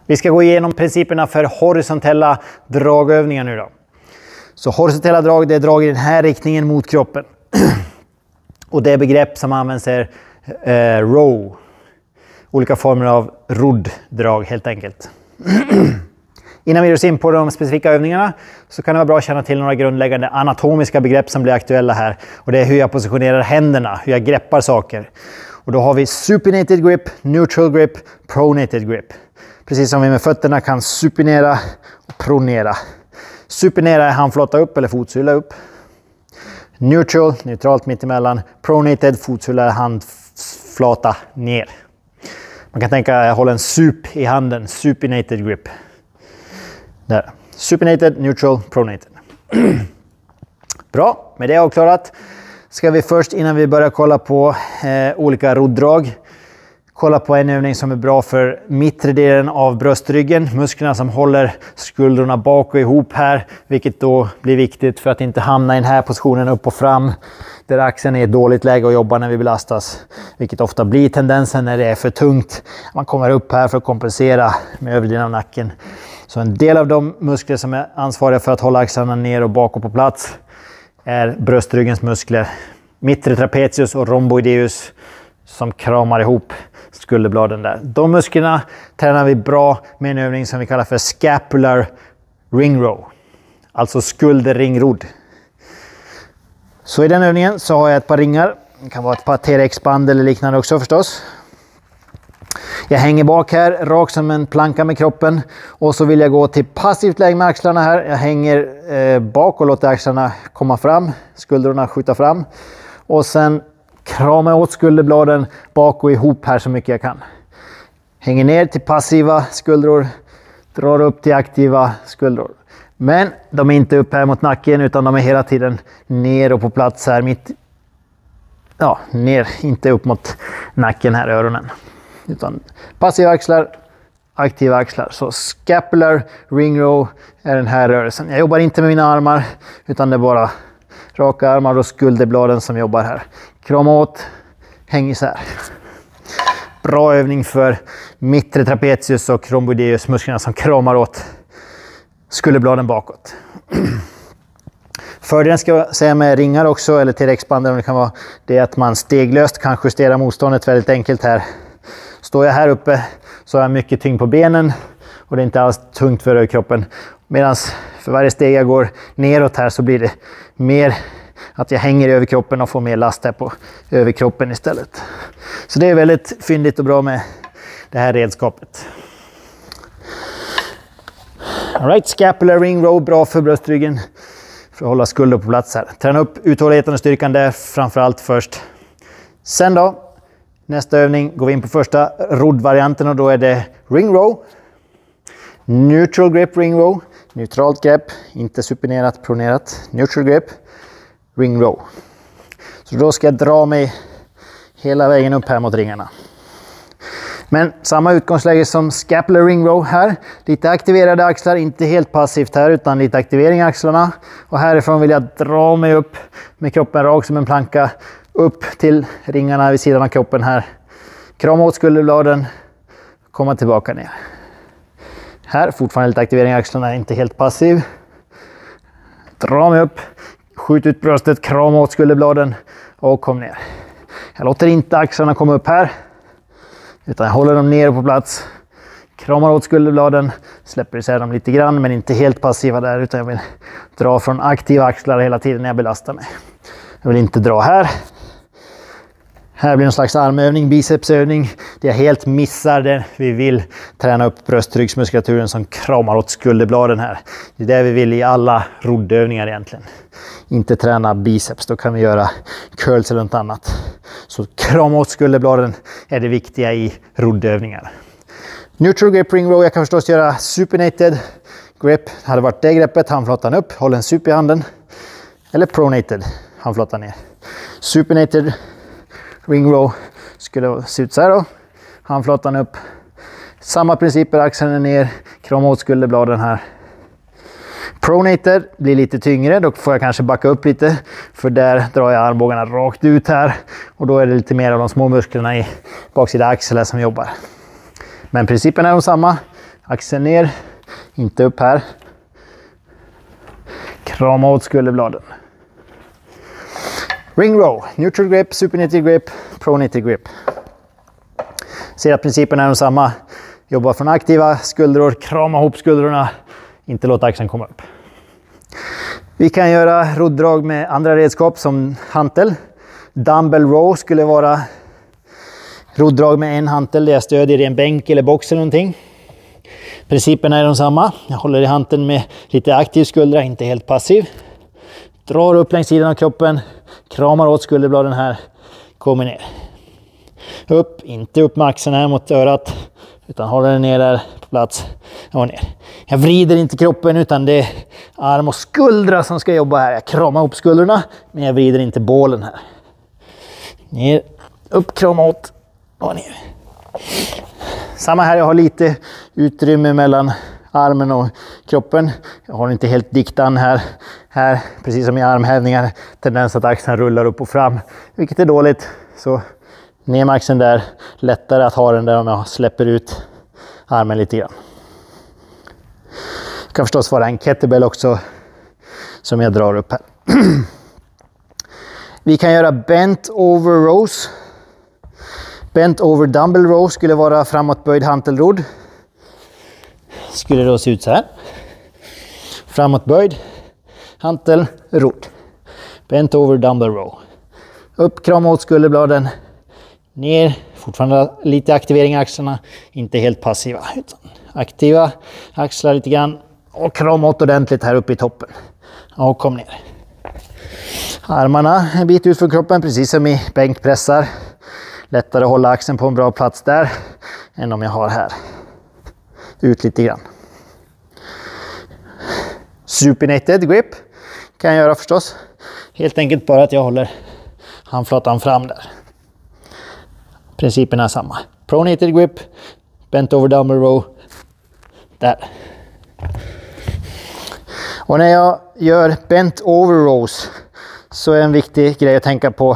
Vi ska gå igenom principerna för horisontella dragövningar nu då. Så horisontella drag, det är drag i den här riktningen mot kroppen. Och det begrepp som används är row. Olika former av rodddrag helt enkelt. Innan vi ger oss in på de specifika övningarna så kan det vara bra att känna till några grundläggande anatomiska begrepp som blir aktuella här. Och det är hur jag positionerar händerna, hur jag greppar saker. Och då har vi supinated grip, neutral grip, pronated grip. Precis som vi med fötterna kan supinera och pronera. Supinera är handflata upp eller fotsulla upp. Neutral, neutralt mittemellan. Pronated, fotsulla, handflata ner. Man kan tänka att jag håller en sup i handen, supinated grip. Där. Supinated, neutral, pronated. Bra, med det avklarat ska vi först innan vi börjar kolla på olika rodddrag kolla på en övning som är bra för mittre delen av bröstryggen. Musklerna som håller skuldrorna bak och ihop här. Vilket då blir viktigt för att inte hamna i den här positionen upp och fram. Där axeln är i ett dåligt läge att jobba när vi belastas. Vilket ofta blir tendensen när det är för tungt. Man kommer upp här för att kompensera med övre delen av nacken. Så en del av de muskler som är ansvariga för att hålla axlarna ner och bakåt på plats är bröstryggens muskler. Mittre trapezius och rhomboideus som kramar ihop skulderbladen där. De musklerna tränar vi bra med en övning som vi kallar för scapular ring row. Alltså skulderringrodd. Så i den övningen så har jag ett par ringar. Det kan vara ett par TRX-band eller liknande också förstås. Jag hänger bak här, rak som en planka med kroppen. Och så vill jag gå till passivt läge med axlarna här. Jag hänger bak och låter axlarna komma fram. Skuldrorna skjuta fram. Och sen krama åt skulderbladen bak och ihop här så mycket jag kan. Hänger ner till passiva skuldror. Drar upp till aktiva skuldror. Men de är inte upp här mot nacken utan de är hela tiden ner och på plats här mitt. Ja, ner, inte upp mot nacken här, öronen. Utan passiva axlar, aktiva axlar. Så scapular ring row är den här rörelsen. Jag jobbar inte med mina armar utan det är bara raka armar och skulderbladen som jobbar här. Krama åt, häng isär. Bra övning för mittre trapezius och rhomboideus, musklerna som kramar åt skulderbladen bakåt. Fördelen ska jag säga med ringar också, eller TRX-banden, det kan vara det att man steglöst kan justera motståndet väldigt enkelt här. Står jag här uppe så har jag mycket tyngd på benen och det är inte alls tungt för kroppen. Medan för varje steg jag går neråt här så blir det mer att jag hänger över kroppen och får mer last här på överkroppen istället. Så det är väldigt fyndigt och bra med det här redskapet. All right, scapular ring row, bra för bröstryggen. För att hålla skulder på plats här. Träna upp uthålligheten och styrkan där framförallt först. Sen då, nästa övning går vi in på första roddvarianten och då är det ring row. Neutral grip ring row. Neutralt grepp, inte supinerat, pronerat. Neutral grip, ring row. Så då ska jag dra mig hela vägen upp här mot ringarna. Men samma utgångsläge som scapular ring row här. Lite aktiverade axlar, inte helt passivt här utan lite aktivering i axlarna. Och härifrån vill jag dra mig upp med kroppen rak som en planka. Upp till ringarna vid sidan av kroppen här. Krama åt skulderbladen. Komma tillbaka ner. Här fortfarande lite aktivering i axlarna, inte helt passiv. Dra mig upp. Skjut ut bröstet, krama åt skulderbladen och kom ner. Jag låter inte axlarna komma upp här. Utan jag håller dem ner på plats. Kramar åt skulderbladen. Släpper isär dem lite grann men inte helt passiva där. Utan jag vill dra från aktiva axlar hela tiden när jag belastar mig. Jag vill inte dra här. Här blir en slags armövning, bicepsövning. Det jag helt missar det. Vi vill träna upp bröstryggsmuskulaturen som kramar åt skulderbladen här. Det är det vi vill i alla roddövningar egentligen. Inte träna biceps, då kan vi göra curls eller något annat. Så krama åt skulderbladen är det viktiga i roddövningar. Neutral grip ring row, jag kan förstås göra supinated grip. Det hade varit det greppet, handflatan upp, håll en sup i handen. Eller pronated, handflatan ner. Supinated ring row skulle se ut så här då. Handflatan upp. Samma principer, axeln är ner, krama åt skulderbladen här. Pronated blir lite tyngre, då får jag kanske backa upp lite. För där drar jag armbågarna rakt ut här. Och då är det lite mer av de små musklerna i baksida axeln som jobbar. Men principen är de samma. Axeln ner, inte upp här. Krama åt skulderbladen. Ring row, neutral grip, supinated grip, pronated grip. Ser att principen är de samma. Jobba från aktiva skuldror, krama ihop skuldrorna, inte låta axeln komma upp. Vi kan göra rodddrag med andra redskap som hantel. Dumbbell row skulle vara rodddrag med en hantel där jag stödjer i en bänk eller box eller någonting. Principen är de samma. Jag håller i hanteln med lite aktiv skuldra, inte helt passiv. Drar upp längs sidan av kroppen, kramar åt skulderbladen här, kommer ner. Upp, inte upp med axeln här mot örat, utan håller den ner där på plats och ner. Jag vrider inte kroppen utan det är arm och skuldra som ska jobba här. Jag kramar upp skuldrorna, men jag vrider inte bålen här. Ner, upp, krama åt och ner. Samma här, jag har lite utrymme mellan armen och kroppen. Jag har inte helt diktan här. Här, precis som i armhävningar, tendens att axeln rullar upp och fram, vilket är dåligt. Så ner med axeln där, lättare att ha den där om jag släpper ut armen lite grann. Det kan förstås vara en kettlebell också som jag drar upp här. Vi kan göra bent over rows. Bent over dumbbell row skulle vara framåtböjd hantelrodd. Skulle då se ut så här. Framåtböjd hantelrodd. Bent over dumbbell row. Upp, krama åt skulderbladen. Ner, fortfarande lite aktivering i axlarna. Inte helt passiva utan aktiva. Axlar lite grann. Och krama åt ordentligt här uppe i toppen. Och kom ner. Armarna en bit ut från kroppen, precis som i bänkpressar. Lättare att hålla axeln på en bra plats där än om jag har här. Ut lite grann. Supinated grip kan jag göra förstås. Helt enkelt bara att jag håller handflatan fram där. Principen är samma. Pronated grip, bent over dumbbell row. Där. Och när jag gör bent over rows så är en viktig grej att tänka på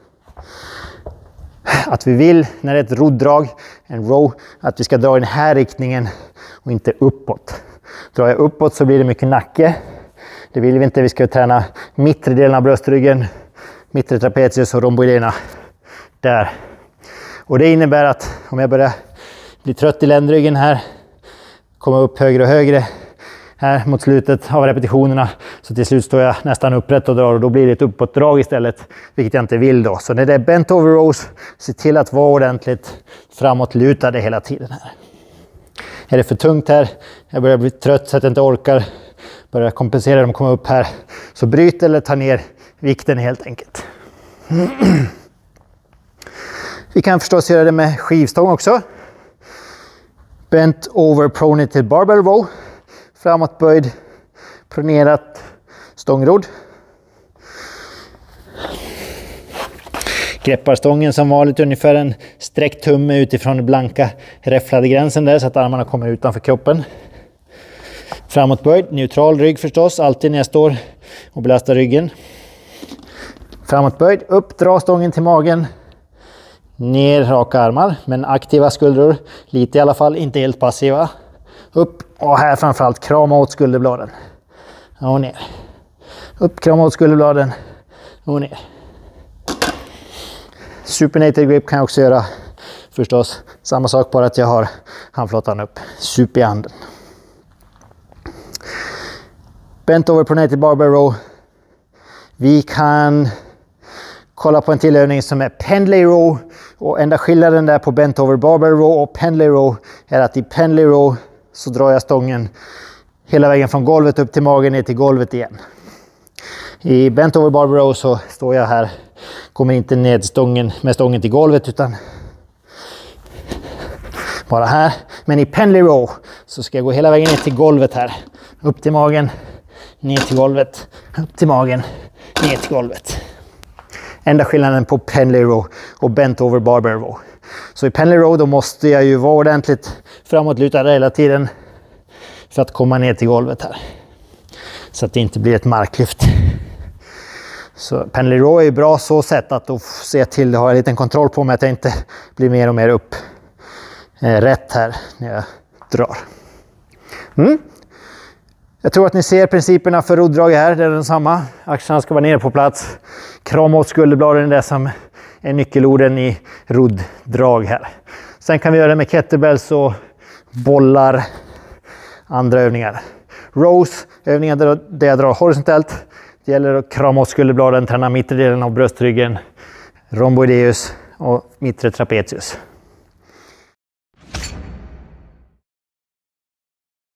att vi vill, när det är ett rodddrag, en row, att vi ska dra i den här riktningen och inte uppåt. Drar jag uppåt så blir det mycket nacke. Det vill vi inte. Vi ska träna mittre delen av bröstryggen, mittre trapezius och rhomboiderna där. Och det innebär att om jag börjar bli trött i ländryggen här, komma upp högre och högre här mot slutet av repetitionerna, så till slut står jag nästan upprätt och drar, och då blir det ett uppåtdrag istället, vilket jag inte vill då. Så när det är bent over rows, se till att vara ordentligt framåtlutade hela tiden här. Är det för tungt här, jag börjar bli trött så att jag inte orkar, börjar kompensera dem och komma upp här, så bryt eller ta ner vikten helt enkelt. Vi kan förstås göra det med skivstång också. Bent over pronated barbell row. Framåtböjd, pronerat stångrodd. Greppar stången som vanligt ungefär en sträckt tumme utifrån den blanka räfflade gränsen där, så att armarna kommer utanför kroppen. Framåtböjd, neutral rygg förstås, alltid när jag står och belastar ryggen. Framåtböjd, upp, dra stången till magen. Ner, raka armar, men aktiva skuldror, lite i alla fall, inte helt passiva. Upp, och här framförallt krama åt skulderbladen. Och ner. Upp, krama åt skulderbladen. Och ner. Supinated grip kan jag också göra förstås. Samma sak, bara att jag har handflatan upp. Sup i handen. Bent over pronated barbell row. Vi kan kolla på en till övning som är pendlay row. Och enda skillnaden där på bent over barbell row och pendlay row är att i pendlay row så drar jag stången hela vägen från golvet upp till magen ner till golvet igen. I bent over barbell row så står jag här, kommer inte ned med stången till golvet utan bara här. Men i pendlay row så ska jag gå hela vägen ner till golvet här. Upp till magen, ner till golvet, upp till magen, ner till golvet. Enda skillnaden på pendlay row och bent over barbell row. Så i pendlay row då måste jag ju vara ordentligt framåtlutad hela tiden för att komma ner till golvet här. Så att det inte blir ett marklyft. Så pendlay row är ju bra så sätt att då se till att ha en liten kontroll på mig att jag inte blir mer och mer upp rätt här när jag drar. Jag tror att ni ser principerna för rodddrag här. Det är densamma. Axlarna ska vara nere på plats. Krama åt skulderbladen är det som är nyckelorden i rodddrag här. Sen kan vi göra det med kettlebells och bollar. Andra övningar. Rows, övningar där jag drar horisontellt. Det gäller att krama åt skulderbladen, träna mittre delen av bröstryggen. Rhomboideus och mittre trapezius.